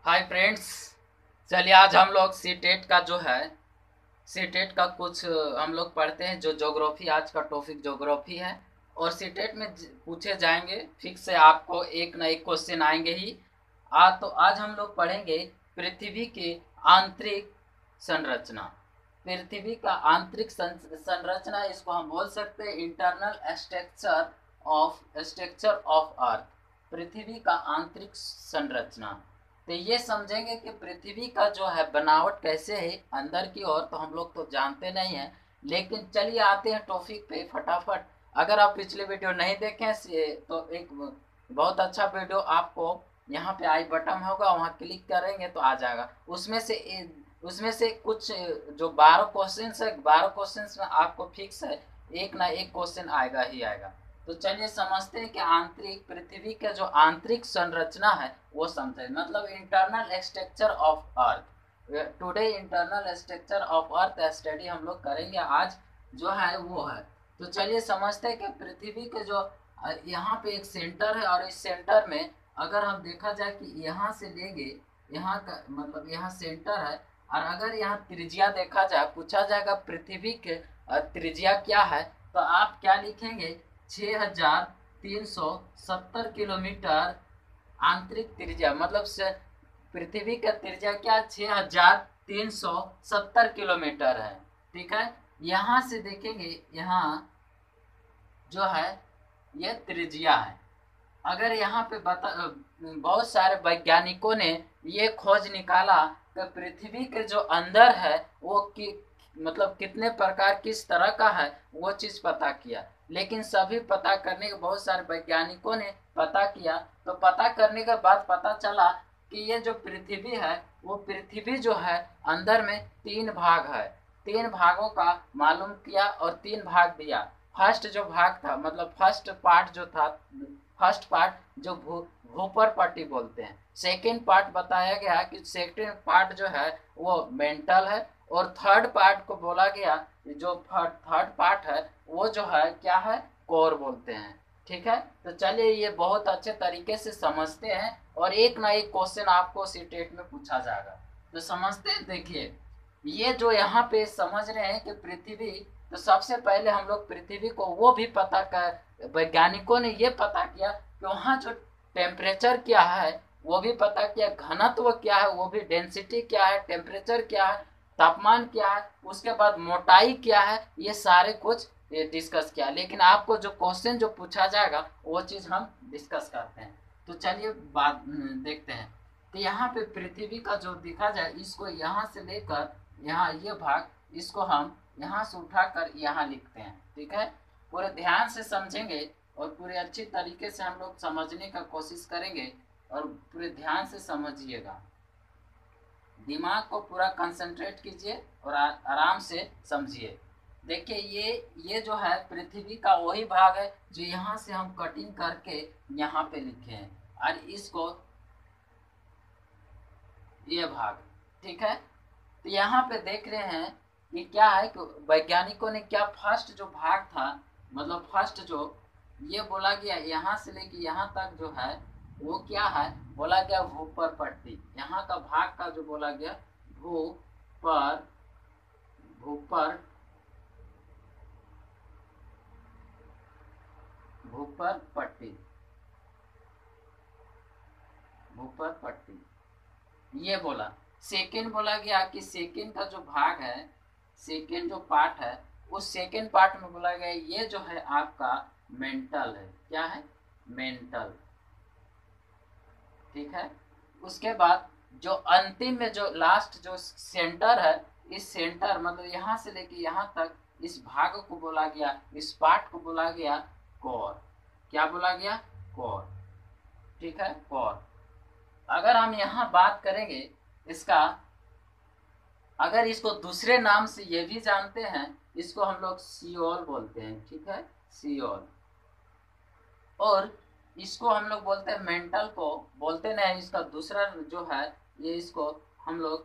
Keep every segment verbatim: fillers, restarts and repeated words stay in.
Hi friends. चलिए आज हम लोग सी टेट का जो है सी टेट का कुछ अ, हम लोग पढ़ते हैं। जो ज्योग्राफी, आज का टॉपिक ज्योग्राफी है और सी टेट में ज- पूछे जाएंगे। फिक्स से आपको एक ना एक क्वेश्चन आएंगे ही। आज तो आज हम लोग पढ़ेंगे पृथ्वी के आंतरिक संरचना। पृथ्वी का आंतरिक सं- संरचना, इसको हम बोल सकते हैं internal structure of structure of earth. पृथ्वी का आंतरिक संरचना, तो ये समझेंगे कि पृथ्वी का जो है बनावट कैसे है अंदर की ओर, तो हम लोग तो जानते नहीं हैं। लेकिन चलिए आते हैं टॉपिक पे फटाफट। अगर आप पिछले वीडियो नहीं देखें से तो एक बहुत अच्छा वीडियो आपको यहाँ पे आई बटन होगा, वहाँ क्लिक करेंगे तो आ जाएगा। उसमें से उसमें से कुछ जो बारह क्वेश्चन है, बारह क्वेश्चन में आपको फिक्स है एक ना एक क्वेश्चन आएगा ही आएगा। तो चलिए समझते हैं कि आंतरिक पृथ्वी का जो आंतरिक संरचना है वो समझे, मतलब internal structure of earth. Today internal structure of earth study हम लोग करेंगे आज, जो है वो है। तो चलिए समझते हैं कि पृथ्वी के जो अ, यहाँ पे एक सेंटर है और इस सेंटर में अगर हम देखा जाए कि यहाँ से लेंगे, यहाँ का मतलब यहाँ सेंटर है, और अगर यहाँ त्रिज्या देखा जाए, पूछा जाएगा पृथ्वी के अ, त्रिज्या क्या है, तो आप क्या लिखेंगे? छः हजार तीन सौ सत्तर किलोमीटर आंतरिक त्रिज्या, मतलब से पृथ्वी का त्रिज्या क्या? छः हजार तीन सौ सत्तर किलोमीटर है। ठीक है, यहाँ से देखेंगे, यहाँ जो है ये त्रिज्या है। अगर यहाँ पे बता, बहुत सारे वैज्ञानिकों ने ये खोज निकाला कि पृथ्वी के जो अंदर है वो कि मतलब कितने प्रकार किस तरह का है, वो चीज पता किया। लेकिन सभी पता करने के बहुत सारे वैज्ञानिकों ने पता किया, तो पता करने के बाद पता चला कि ये जो पृथ्वी है वो पृथ्वी जो है अंदर में तीन भाग है। तीन भागों का मालूम किया और तीन भाग दिया। फर्स्ट जो भाग था, मतलब फर्स्ट पार्ट जो था, फर्स्ट पार्ट जो भू भूपर पट्टी बोलते हैं। सेकेंड पार्ट बताया गया कि सेकेंड पार्ट जो है वो मेंटल है, और थर्ड पार्ट को बोला गया, जो थर्ड पार्ट है वो जो है क्या है? कोर बोलते हैं। ठीक है, तो चलिए ये बहुत अच्छे तरीके से समझते हैं और एक ना एक क्वेश्चन आपको सीटेट में पूछा जाएगा। तो समझते हैं, देखिए ये जो यहाँ पे समझ रहे हैं कि पृथ्वी, तो सबसे पहले हम लोग पृथ्वी को वो भी पता कर, वैज्ञानिकों ने ये पता किया कि वहाँ जो टेम्परेचर क्या है वो भी पता किया, घनत्व क्या है वो भी, डेंसिटी क्या है, टेम्परेचर क्या है, तापमान क्या है, उसके बाद मोटाई क्या है, ये सारे कुछ डिस्कस किया। लेकिन आपको जो क्वेश्चन जो पूछा जाएगा वो चीज हम डिस्कस करते हैं। तो चलिए बात देखते हैं। तो यहाँ पे पृथ्वी का जो देखा जाए, इसको यहाँ से लेकर यहाँ ये भाग, इसको हम यहाँ से उठाकर यहाँ लिखते हैं। ठीक है, पूरे ध्यान से समझेंगे और पूरे अच्छी तरीके से हम लोग समझने का कोशिश करेंगे, और पूरे ध्यान से समझिएगा। दिमाग को पूरा कंसंट्रेट कीजिए और आ, आराम से समझिए। देखिए ये ये जो है पृथ्वी का वही भाग है जो यहाँ से हम कटिंग करके यहाँ पे लिखे हैं, और इसको ये भाग। ठीक है, तो यहाँ पे देख रहे हैं कि क्या है कि वैज्ञानिकों ने क्या फर्स्ट जो भाग था, मतलब फर्स्ट जो ये बोला गया यहाँ से लेके यहाँ तक जो है वो क्या है, बोला गया भूपर पट्टी। यहाँ का भाग का जो बोला गया भू पर भूपर भूपर पट्टी, भूपर पट्टी ये बोला। सेकेंड बोला गया कि सेकेंड का जो भाग है, सेकेंड जो पार्ट है, उस सेकेंड पार्ट में बोला गया ये जो है आपका मेंटल है। क्या है? मेंटल। ठीक है, उसके बाद जो अंतिम में जो लास्ट जो सेंटर है, इस सेंटर मतलब यहाँ से लेके यहाँ तक इस भाग को बोला गया, इस पार्ट को बोला गया कोर। क्या बोला गया? कोर। ठीक है, कोर। अगर हम यहाँ बात करेंगे इसका, अगर इसको दूसरे नाम से ये भी जानते हैं, इसको हम लोग सियोल बोलते हैं। ठीक है, सियोल। और इसको हम लोग बोलते हैं मेंटल को बोलते नहीं, इसका दूसरा जो है ये, इसको हम लोग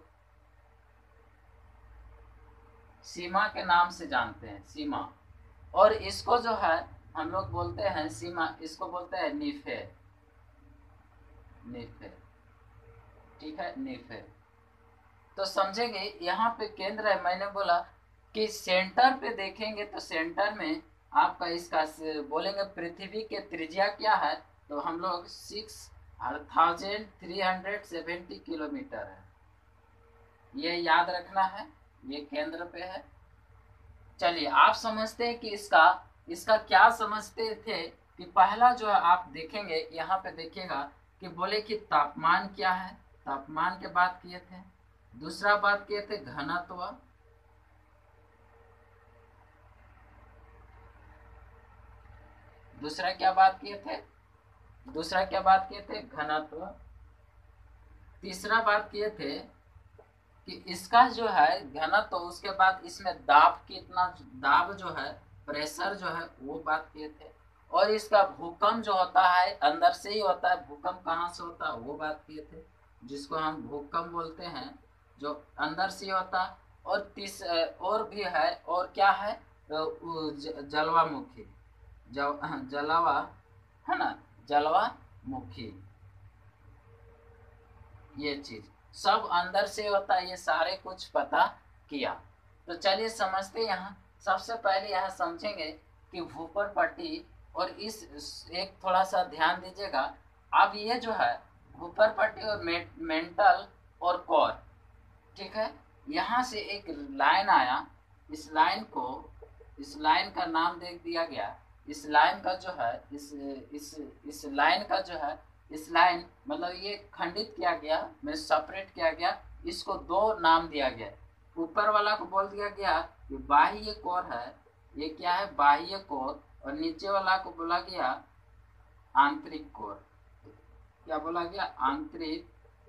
सीमा के नाम से जानते हैं, सीमा। और इसको जो है हम लोग बोलते हैं सीमा, इसको बोलते हैं निफे, निफे। ठीक है, नीफे। तो समझेंगे यहाँ पे केंद्र है, मैंने बोला कि सेंटर पे देखेंगे तो सेंटर में आपका इसका बोलेंगे पृथ्वी के त्रिज्या क्या है, तो हम लोग six thousand three hundred seventy kilometre है, ये याद रखना है, ये केंद्र पे है। चलिए आप समझते हैं कि इसका इसका क्या समझते थे कि पहला जो है आप देखेंगे यहाँ पे देखिएगा कि बोले कि तापमान क्या है, तापमान के बात किए थे। दूसरा बात किए थे घनत्व, दूसरा क्या बात किए थे दूसरा क्या बात किए थे घनत्व। तीसरा बात किए थे कि इसका जो है घनत्व, तो उसके बाद इसमें दाब कितना, दाब जो है प्रेशर जो है वो बात किए थे। और इसका भूकंप जो होता है अंदर से ही होता है, भूकंप कहाँ से होता है वो बात किए थे, जिसको हम भूकंप बोलते हैं, जो अंदर से होता। और तीस और भी है, और क्या है जलवामुखी, जलवा है ना, जलवामुखी, ये चीज सब अंदर से होता है, ये सारे कुछ पता किया। तो चलिए समझते यहाँ, सबसे पहले यहाँ समझेंगे कि भूपर पट्टी, और इस एक थोड़ा सा ध्यान दीजिएगा। अब ये जो है भूपर पट्टी और मे, मेंटल और कोर, ठीक है, यहाँ से एक लाइन आया, इस लाइन को इस लाइन का नाम दे दिया गया। इस लाइन का जो है इस इस इस लाइन का जो है इस लाइन मतलब ये खंडित किया गया, में सेपरेट किया गया, इसको दो नाम दिया गया। ऊपर वाला को बोल दिया गया कि बाह्य कोर है, ये क्या है बाह्य कोर, और नीचे वाला को बोला गया आंतरिक कोर। क्या बोला गया आंतरिक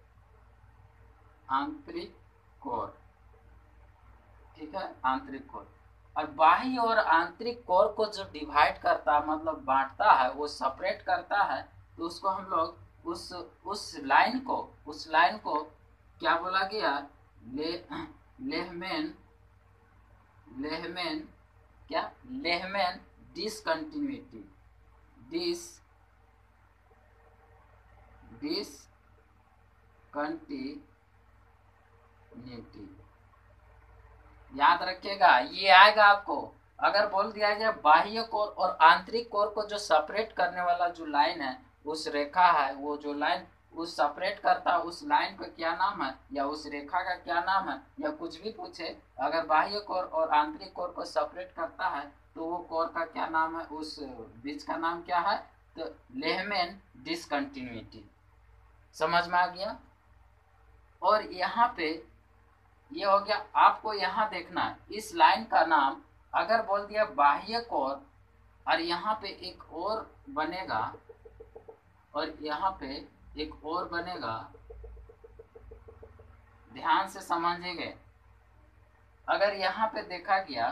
आंतरिक कोर, ठीक है, आंतरिक कोर। और बाह्य और आंतरिक कोर को जो डिवाइड करता मतलब बांटता है, वो सेपरेट करता है, तो उसको हम लोग उस उस लाइन को उस लाइन को क्या बोला गया ले लेहमैन लेहमैन क्या लेहमैन डिसकंटिन्यूटी डिस डिसकंटिन्यूटी याद रखिएगा, ये आएगा आपको। अगर बोल दिया जाए बाह्य कोर और आंतरिक कोर को जो सेपरेट करने वाला जो लाइन है, उस रेखा है, वो जो लाइन उस सेपरेट करता, उस लाइन का क्या नाम है, या उस रेखा का क्या नाम है, या कुछ भी पूछे, अगर बाह्य कोर और आंतरिक कोर को सेपरेट करता है तो वो कोर का क्या नाम है, उस बीच का नाम क्या है, तो लेहमैन डिसकंटिन्यूटी। समझ में आ गया। और यहाँ पे ये हो गया, आपको यहाँ देखना है इस लाइन का नाम, अगर बोल दिया बाह्य कोर, और यहाँ पे एक और बनेगा, और यहाँ पे एक और बनेगा, ध्यान से समझेंगे। अगर यहाँ पे देखा गया,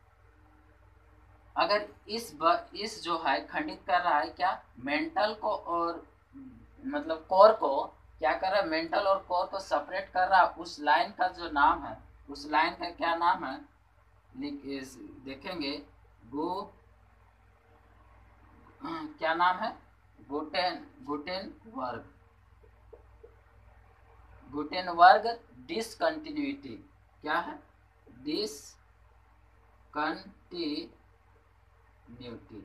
अगर इस ब, इस जो है खंडित कर रहा है क्या मेंटल को और मतलब कोर को, क्या कर रहा है मेंटल और कोर को सेपरेट कर रहा है, उस लाइन का जो नाम है, उस लाइन का क्या नाम है देखेंगे, गो क्या नाम है, गुटेन गुटेनबर्ग गुटेनबर्ग डिसकंटिन्यूटी। क्या है डिसकंटिन्यूटी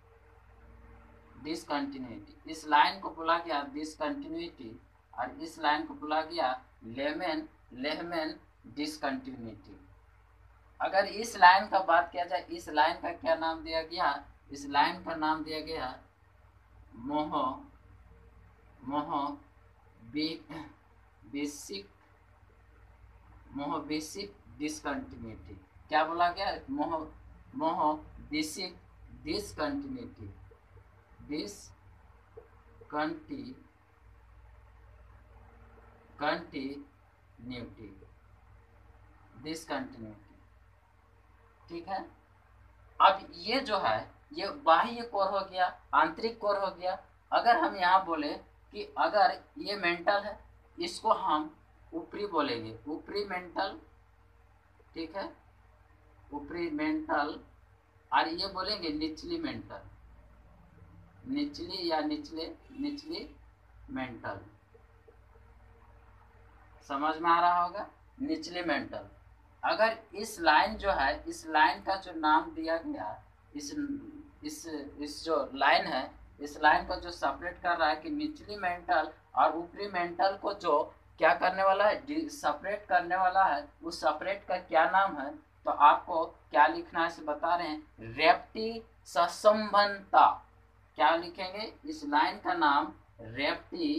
डिसकंटिन्यूटी इस लाइन को बोला गया डिसकंटिन्यूटी, और इस लाइन को बोला गया लेमैन लेहमैन डिसकंटिन्यूटी। अगर इस लाइन का बात किया जाए, इस लाइन का क्या नाम दिया गया, इस लाइन का नाम दिया गया मोह मोह बेसिक मोह बेसिक डिसकंटिन्यूटी। क्या बोला गया मोह मोह बेसिक डिसकंटिन्यूटी डिसकंटी कंटिन्यूटी डिसकंटिन्यूटी, ठीक है। अब ये जो है ये बाह्य कोर हो गया, आंतरिक कोर हो गया। अगर हम यहाँ बोले कि अगर ये मेंटल है, इसको हम ऊपरी बोलेंगे, ऊपरी मेंटल, ठीक है, ऊपरी मेंटल, और ये बोलेंगे निचली मेंटल, निचली या निचले निचली मेंटल, समझ में आ रहा होगा, निचली मेंटल। अगर इस लाइन जो है, इस लाइन का जो नाम दिया गया, इस इस इस जो लाइन है, इस लाइन को जो सेपरेट कर रहा है कि निचली मेंटल और ऊपरी मेंटल को जो क्या करने वाला है, सेपरेट करने वाला है, उस सेपरेट का क्या नाम है, तो आपको क्या लिखना है इसे बता रहे हैं, रेप्टी ससंबंधता। क्या लिखेंगे, इस लाइन का नाम रेप्टी,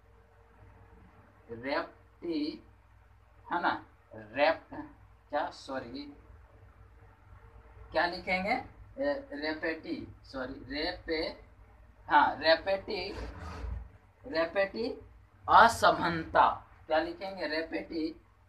रेप्टी है ना, रेप क्या सॉरी क्या लिखेंगे, रेपेटी सॉरी रेपे हाँ रेपेटी, रेपेटी असंबंधता। क्या लिखेंगे, रेपेटी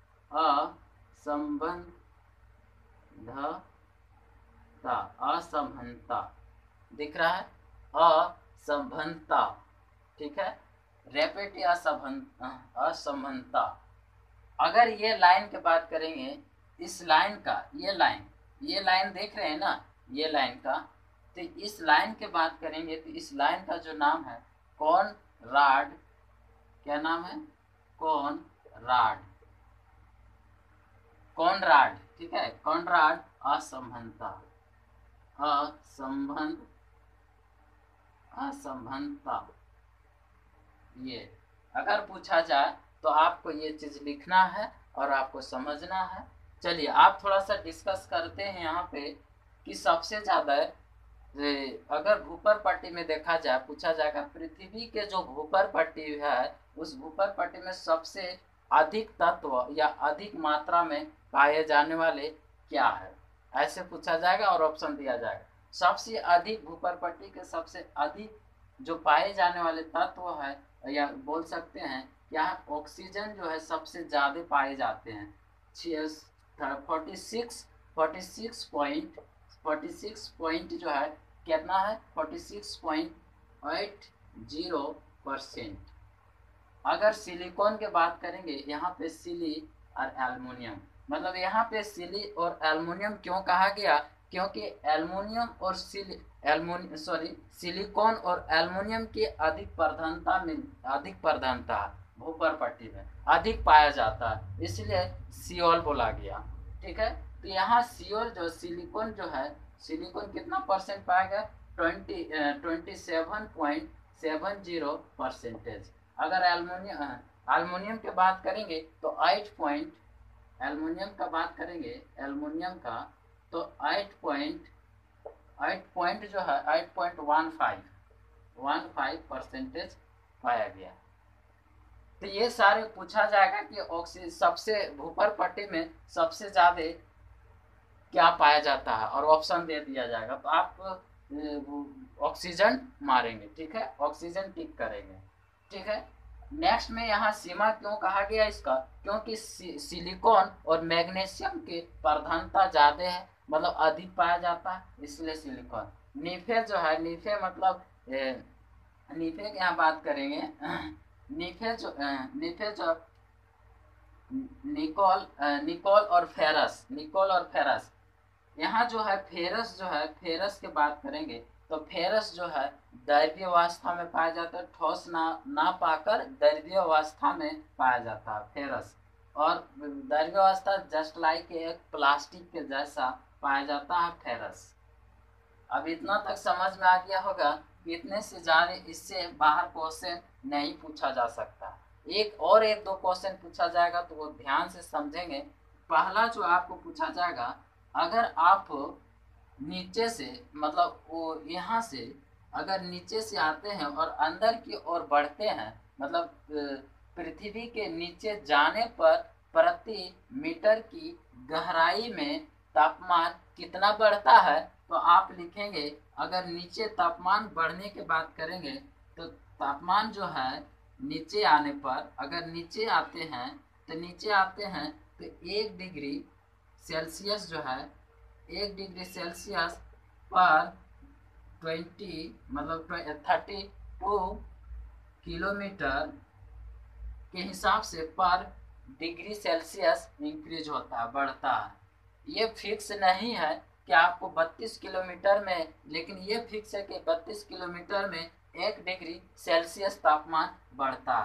असंबंधता, असंबंधता दिख रहा है, असंबंधता, ठीक है, रेपेटी असंबंधता। अगर ये लाइन की बात करेंगे, इस लाइन का, ये लाइन ये लाइन देख रहे हैं ना, ये लाइन का, तो इस लाइन की बात करेंगे तो इस लाइन का जो नाम है कॉनराड, क्या नाम है, कॉनराड, कॉनराड, ठीक है, कॉनराड असंबंधता, असंबंध असंबंधता। ये अगर पूछा जाए तो आपको ये चीज लिखना है और आपको समझना है। चलिए आप थोड़ा सा डिस्कस करते हैं यहाँ पे कि सबसे ज्यादा अगर भूपर पट्टी में देखा जाए, पूछा जाएगा पृथ्वी के जो भूपर पट्टी है, उस भूपर पट्टी में सबसे अधिक तत्व या अधिक मात्रा में पाए जाने वाले क्या है, ऐसे पूछा जाएगा और ऑप्शन दिया जाएगा। सबसे अधिक भूपर पट्टी के सबसे अधिक जो पाए जाने वाले तत्व है, या बोल सकते हैं यहाँ ऑक्सीजन जो है सबसे ज्यादा पाए जाते हैं, forty six forty six point forty six point जो है कितना है, forty six point eight zero percent. अगर सिलिकॉन के बात करेंगे, यहाँ पे सिली और एल्युमिनियम, मतलब यहाँ पे सिली और एल्युमिनियम क्यों कहा गया, क्योंकि एल्युमिनियम और सिली एल्युमिनियम सॉरी सिलिकॉन और एल्युमिनियम की अधिक प्रधानता में अधिक प्रधानता भूपर पट्टी में अधिक पाया जाता है, इसलिए सियोल बोला गया, ठीक है। तो यहाँ सियोल जो सिलिकॉन जो है, सिलिकॉन कितना परसेंट पाएगा, twenty twenty seven point seven zero percentage. अगर एल्युमिनियम एल्युमिनियम की बात करेंगे तो एट पॉइंट एल्युमिनियम का बात करेंगे एल्युमिनियम का तो एट पॉइंट एट पॉइंट जो है eight point one five one five percentage पाया गया। तो ये सारे पूछा जाएगा कि ऑक्सीजन सबसे भूपर पट्टी में सबसे ज्यादा क्या पाया जाता है और ऑप्शन दे दिया जाएगा, तो आप ऑक्सीजन मारेंगे, ठीक है, ऑक्सीजन टिक करेंगे, ठीक है। नेक्स्ट में यहाँ सीमा क्यों कहा गया इसका, क्योंकि सि, सिलिकॉन और मैग्नीशियम की प्रधानता ज्यादा है, मतलब अधिक पाया जाता है, इसलिए सिलिकॉन। नीफे जो है, नीफे मतलब ए, नीफे की यहाँ बात करेंगे, नीफे जो नीफे जो निकोल निकोल और फेरस, निकोल और फेरस, यहाँ जो है फेरस जो है, फेरस की बात करेंगे तो फेरस जो है द्रव्य अवस्था में पाया जाता है, ठोस ना ना पाकर द्रव्य अवस्था में पाया जाता है फेरस, और द्रव्य अवस्था जस्ट लाइक एक प्लास्टिक के जैसा पाया जाता है फेरस। अब इतना तक समझ में आ गया होगा कि इतने से ज्यादा इससे बाहर क्वेश्चन नहीं पूछा जा सकता। एक और एक दो क्वेश्चन पूछा जाएगा तो वो ध्यान से समझेंगे। पहला जो आपको पूछा जाएगा, अगर आप नीचे से मतलब वो यहाँ से अगर नीचे से आते हैं और अंदर की ओर बढ़ते हैं, मतलब पृथ्वी के नीचे जाने पर प्रति मीटर की गहराई में तापमान कितना बढ़ता है, तो आप लिखेंगे, अगर नीचे तापमान बढ़ने की बात करेंगे तो तापमान जो है नीचे आने पर, अगर नीचे आते हैं तो नीचे आते हैं तो एक डिग्री सेल्सियस जो है, एक डिग्री सेल्सियस पर ट्वेंटी मतलब थर्टी टू किलोमीटर के हिसाब से पर डिग्री सेल्सियस इंक्रीज होता है, बढ़ता है। ये फिक्स नहीं है कि आपको बत्तीस किलोमीटर में, लेकिन ये फिक्स है कि बत्तीस किलोमीटर में एक डिग्री सेल्सियस तापमान बढ़ता है।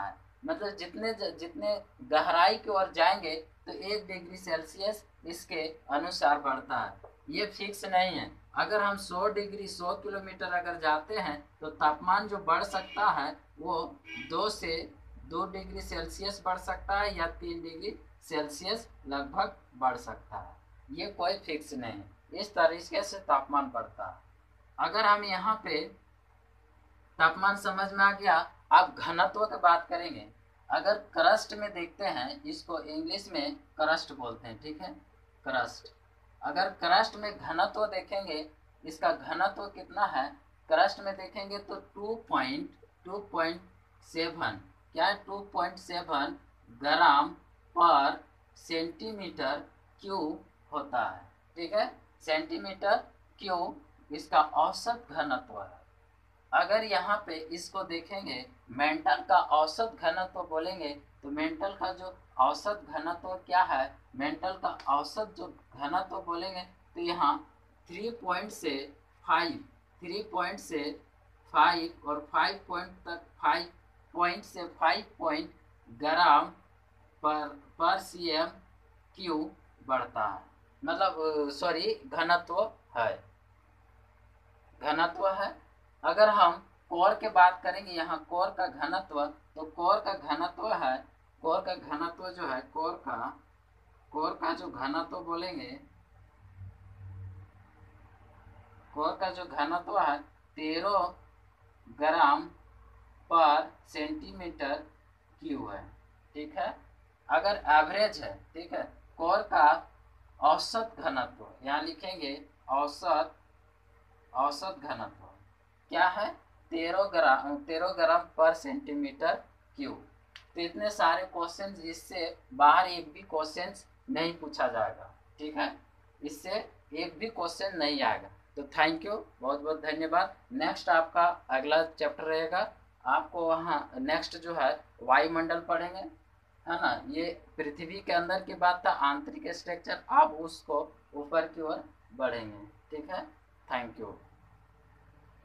मतलब जितने जितने गहराई की ओर जाएंगे तो एक डिग्री सेल्सियस इसके अनुसार बढ़ता है, ये फिक्स नहीं है। अगर हम सौ डिग्री सौ किलोमीटर अगर जाते हैं तो तापमान जो बढ़ सकता है वो दो से दो डिग्री सेल्सियस बढ़ सकता है या तीन डिग्री सेल्सियस लगभग बढ़ सकता है, ये कोई फिक्स नहीं है। इस तरीके से तापमान बढ़ता है। अगर हम यहाँ पे तापमान समझ में आ गया, आप घनत्व की बात करेंगे। अगर क्रस्ट में देखते हैं, इसको इंग्लिश में क्रस्ट बोलते हैं, ठीक है, क्रस्ट। अगर क्रस्ट में घनत्व देखेंगे, इसका घनत्व कितना है, क्रस्ट में देखेंगे तो two point two point seven, क्या है, टू पॉइंट सेवन ग्राम पर सेंटीमीटर क्यूब होता है, ठीक है, सेंटीमीटर क्यूब इसका औसत घनत्व है। अगर यहाँ पे इसको देखेंगे, मेंटल का औसत घनत्व बोलेंगे तो मेंटल का जो औसत घनत्व क्या है, मेंटल का औसत जो घनत्व बोलेंगे तो यहाँ थ्री पॉइंट से फाइव थ्री पॉइंट से फाइव और फाइव पॉइंट तक फाइव पॉइंट से फाइव पॉइंट ग्राम पर पर सी एम क्यू बढ़ता है, मतलब सॉरी घनत्व है, घनत्व है। अगर हम कोर के बात करेंगे, यहाँ कोर का घनत्व, तो कोर का घनत्व है, कोर का घनत्व जो है, कोर का कोर का जो घनत्व बोलेंगे, कोर का जो घनत्व है तेरह ग्राम पर सेंटीमीटर क्यूब है, ठीक है। अगर एवरेज है, ठीक है, कोर का औसत घनत्व, यहाँ लिखेंगे औसत औसत घनत्व क्या है, तेरह ग्राम तेरह ग्राम पर सेंटीमीटर क्यूब। तो इतने सारे क्वेश्चंस, इससे बाहर एक भी क्वेश्चंस नहीं पूछा जाएगा, ठीक है, इससे एक भी क्वेश्चन नहीं आएगा। तो थैंक यू, बहुत बहुत धन्यवाद। नेक्स्ट आपका अगला चैप्टर रहेगा, आपको वहाँ नेक्स्ट जो है वायुमंडल पढ़ेंगे, है ना, ये पृथ्वी के अंदर की बात था, आंतरिक स्ट्रक्चर, आप उसको ऊपर की ओर बढ़ेंगे, ठीक है। Thank you.